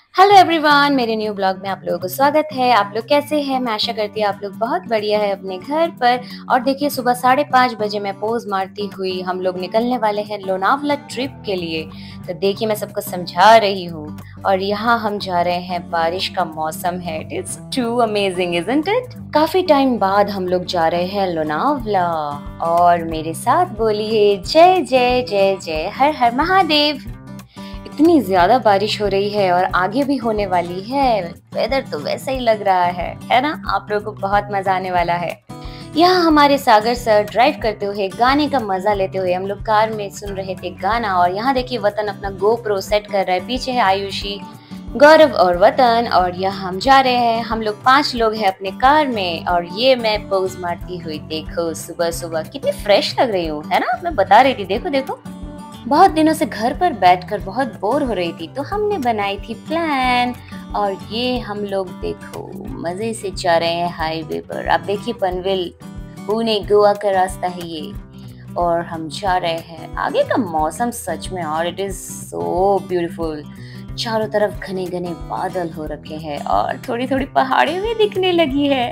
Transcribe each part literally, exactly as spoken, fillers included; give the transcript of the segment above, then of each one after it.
Hello everyone, मेरे new blog में आप लोगों को स्वागत है। आप लोग कैसे हैं? मैं आशा करती हूँ आप लोग बहुत बढ़िया है अपने घर पर। और देखिए, सुबह साढ़े पाँच बजे मैं पोज मारती हुई हम लोग निकलने वाले हैं लोनावला ट्रिप के लिए। तो देखिए, मैं सबको समझा रही हूँ और यहाँ हम जा रहे हैं, बारिश का मौसम है। It is too amazing, isn't it? काफी टाइम बाद हम लोग जा रहे हैं लोनावला और मेरे साथ बोलिए जय जय जय जय हर हर महादेव। इतनी ज्यादा बारिश हो रही है और आगे भी होने वाली है। वेदर तो वैसा ही लग रहा है है ना? आप लोगों को बहुत मजा आने वाला है। यहाँ हमारे सागर सर ड्राइव करते हुए गाने का मजा लेते हुए हम लोग कार में सुन रहे थे गाना। और यहाँ देखिए, वतन अपना गोप्रो सेट कर रहा है। पीछे है आयुषी, गौरव और वतन। और यहाँ हम जा रहे हैं। हम लोग पांच लोग हैं अपने कार में। और ये मैं पोज मारती हुई, देखो सुबह सुबह कितनी फ्रेश लग रही हूँ, है ना? मैं बता रही थी, देखो देखो। बहुत दिनों से घर पर बैठकर बहुत बोर हो रही थी, तो हमने बनाई थी प्लान। और ये हम लोग देखो मजे से जा रहे हैं हाईवे पर। आप देखिए, पनवेल पुणे गोवा का रास्ता है ये। और हम जा रहे हैं। आगे का मौसम सच में, और इट इज सो ब्यूटीफुल। चारों तरफ घने घने बादल हो रखे हैं और थोड़ी थोड़ी पहाड़ें भी दिखने लगी है।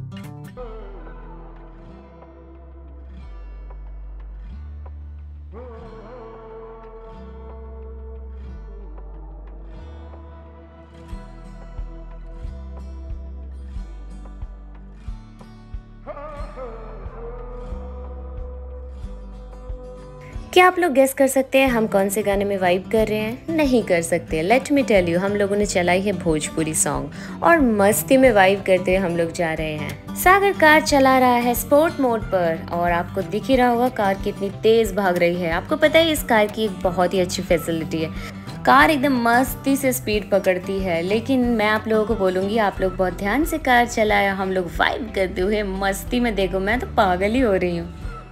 क्या आप लोग गेस कर सकते हैं हम कौन से गाने में वाइब कर रहे हैं? नहीं कर सकते। लेट मी टेल यू, हम लोगों ने चलाई है भोजपुरी सॉन्ग और मस्ती में वाइब करते हुए हम लोग जा रहे हैं। सागर कार चला रहा है स्पोर्ट मोड पर और आपको दिख ही रहा होगा कार कितनी तेज भाग रही है। आपको पता है इस कार की एक बहुत ही अच्छी फैसिलिटी है, कार एकदम मस्ती से स्पीड पकड़ती है। लेकिन मैं आप लोगों को बोलूंगी, आप लोग बहुत ध्यान से कार चलाया, हम लोग वाइब करते हुए मस्ती में। देखो, मैं तो पागल ही हो रही हूँ।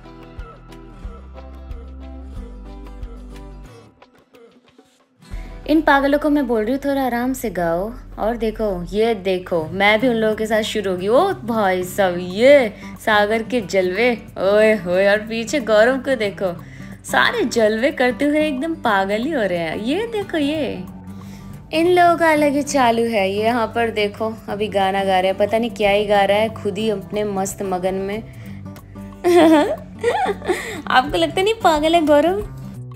इन पागलों को मैं बोल रही हूँ थोड़ा आराम से गाओ। और देखो, ये देखो, मैं भी उन लोगों के साथ शुरू होगी। ओ भाई सब, ये सागर के जलवे, ओए होए। और पीछे गौरव को देखो, सारे जलवे करते हुए एकदम पागल ही हो रहे हैं। ये देखो, ये इन लोगों का अलग ही चालू है। ये यहाँ पर देखो, अभी गाना गा रहे हैं, पता नहीं क्या ही गा रहा है, खुद ही अपने मस्त मगन में। आपको लगता नहीं पागल है गौरव?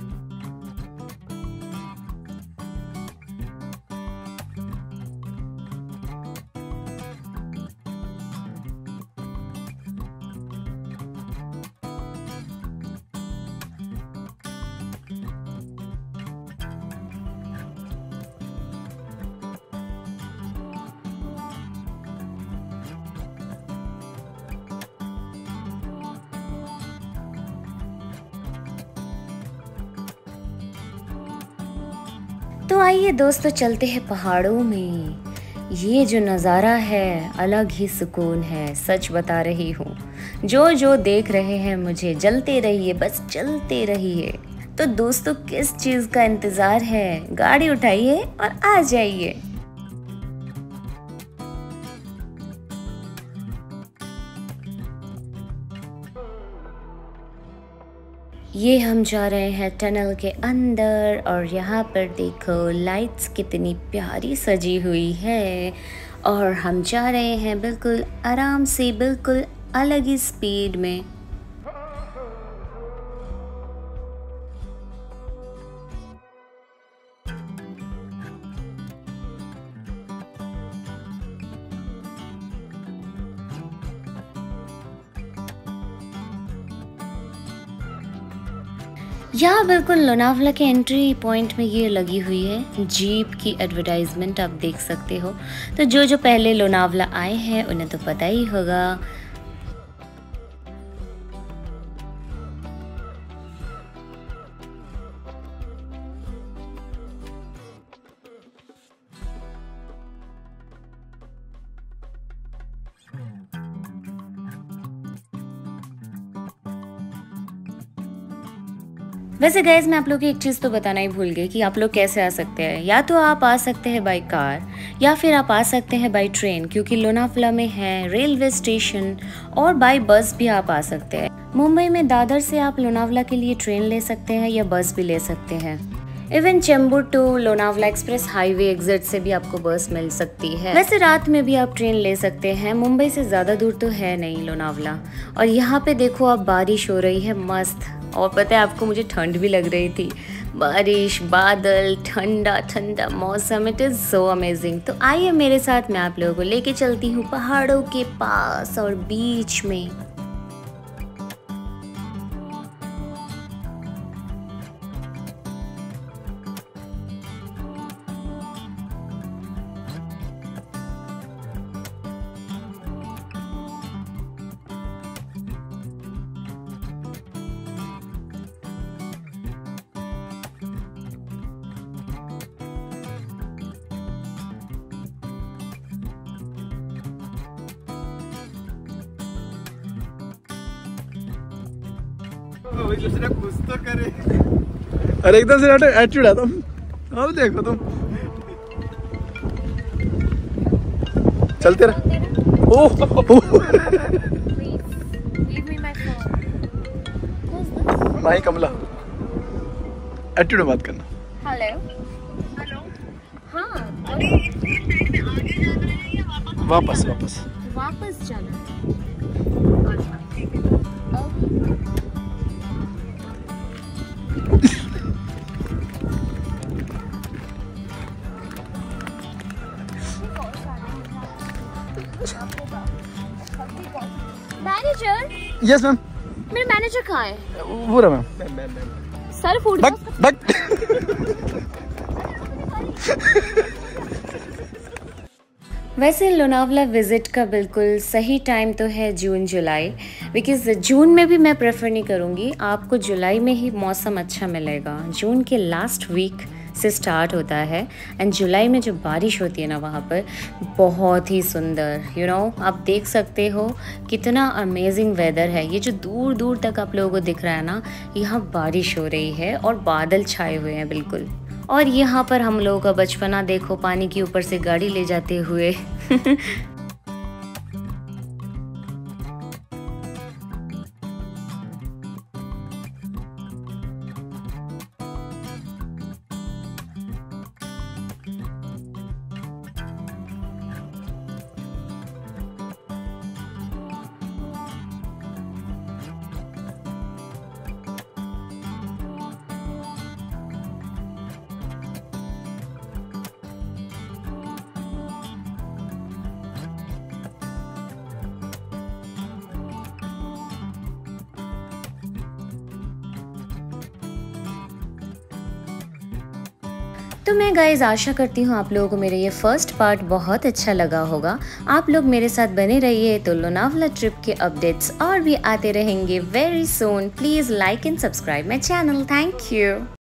तो आइए दोस्तों, चलते हैं पहाड़ों में। ये जो नज़ारा है अलग ही सुकून है, सच बता रही हूँ। जो जो देख रहे हैं मुझे, जलते रहिए, बस चलते रहिए। तो दोस्तों, किस चीज़ का इंतज़ार है? गाड़ी उठाइए और आ जाइए। ये हम जा रहे हैं टनल के अंदर और यहाँ पर देखो लाइट्स कितनी प्यारी सजी हुई है। और हम जा रहे हैं बिल्कुल आराम से, बिल्कुल अलग ही स्पीड में। यहाँ बिल्कुल लोनावला के एंट्री पॉइंट में ये लगी हुई है जीप की एडवर्टाइजमेंट, आप देख सकते हो। तो जो जो पहले लोनावला आए हैं उन्हें तो पता ही होगा। वैसे गाइज, मैं आप लोग को एक चीज़ तो बताना ही भूल गई कि आप लोग कैसे आ सकते हैं। या तो आप आ सकते हैं बाई कार या फिर आप आ सकते हैं बाई ट्रेन, क्योंकि लोनावला में है रेलवे स्टेशन। और बाई बस भी आप आ सकते हैं। मुंबई में दादर से आप लोनावला के लिए ट्रेन ले सकते हैं या बस भी ले सकते हैं। Even Chembur to Lonavala express highway exit से भी आपको बस मिल सकती है। वैसे रात में भी आप ट्रेन ले सकते हैं, मुंबई से ज़्यादा दूर तो है नहीं लोनावला। और यहाँ पे देखो अब बारिश हो रही है मस्त, और पता है आपको मुझे ठंड भी लग रही थी। बारिश, बादल, ठंडा ठंडा मौसम, इट इज़ सो अमेजिंग। तो आइए मेरे साथ, मैं आप लोगों को लेके चलती हूँ पहाड़ों के पास और बीच में। कुछ तो करे। अरे एकदम से एटीट्यूड है तुम। अब देखो तुम चलते रहे। ओह माही कमला, एटीट्यूड में बात करना। Hello hello. हाँ वापस वापस वापस जाना। मैनेजर। Yes ma'am. मेरे मैनेजर कहाँ है? वो रहा मैम। सर फूड बक बक। वैसे लोनावला विज़िट का बिल्कुल सही टाइम तो है जून जुलाई, बिकॉज़ जून में भी मैं प्रेफर नहीं करूँगी, आपको जुलाई में ही मौसम अच्छा मिलेगा। जून के लास्ट वीक से स्टार्ट होता है एंड जुलाई में जो बारिश होती है ना वहाँ पर बहुत ही सुंदर, यू you नो know, आप देख सकते हो कितना अमेजिंग वेदर है। ये जो दूर दूर तक आप लोगों को दिख रहा है ना, यहाँ बारिश हो रही है और बादल छाए हुए हैं बिल्कुल। और यहाँ पर हम लोगों का बचपना देखो, पानी के ऊपर से गाड़ी ले जाते हुए। तो मैं गाइज आशा करती हूँ आप लोगों को मेरा ये फर्स्ट पार्ट बहुत अच्छा लगा होगा। आप लोग मेरे साथ बने रहिए तो लोनावला ट्रिप के अपडेट्स और भी आते रहेंगे very soon. Please like and subscribe my channel. Thank you.